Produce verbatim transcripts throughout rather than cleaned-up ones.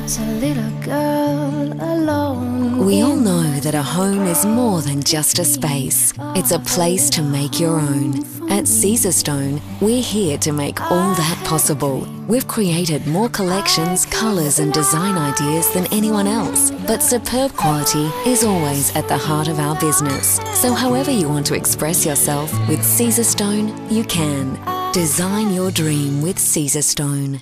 was a little girl alone. We all know that a home is more than just a space. It's a place to make your own. At Caesarstone, we're here to make all that possible. We've created more collections, colours and design ideas than anyone else. But superb quality is always at the heart of our business. So however you want to express yourself with Caesarstone, you can. Design your dream with Caesarstone.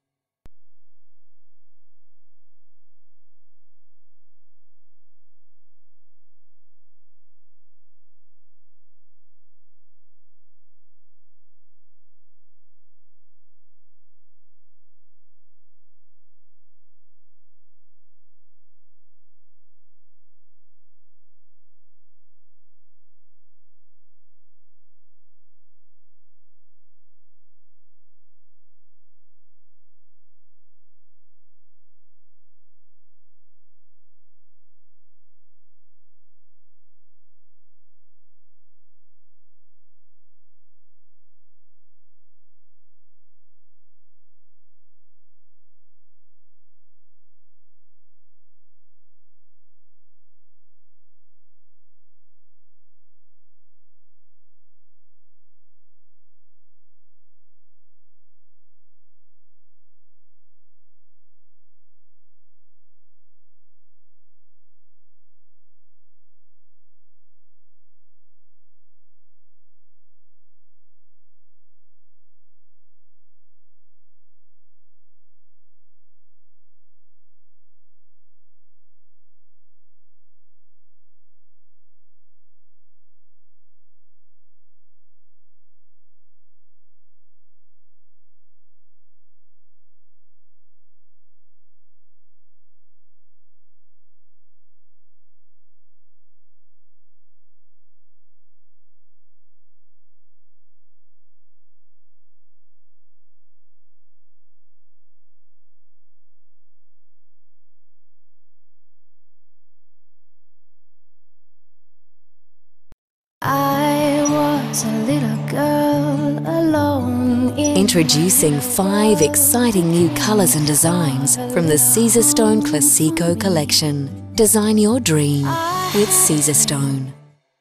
I was a little girl alone. Introducing five exciting new colours and designs from the Caesarstone Classico collection. Design your dream with Caesarstone.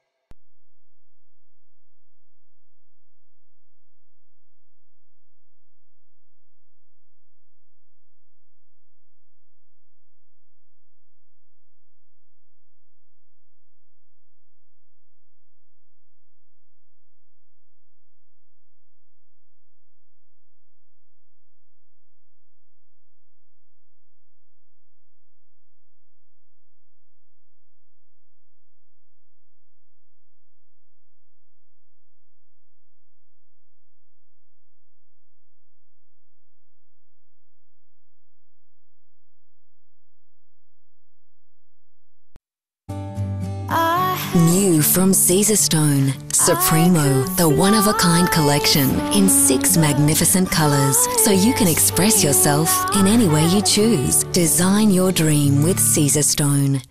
New from Caesarstone, Supremo, the one-of-a-kind collection in six magnificent colours, so you can express yourself in any way you choose. Design your dream with Caesarstone.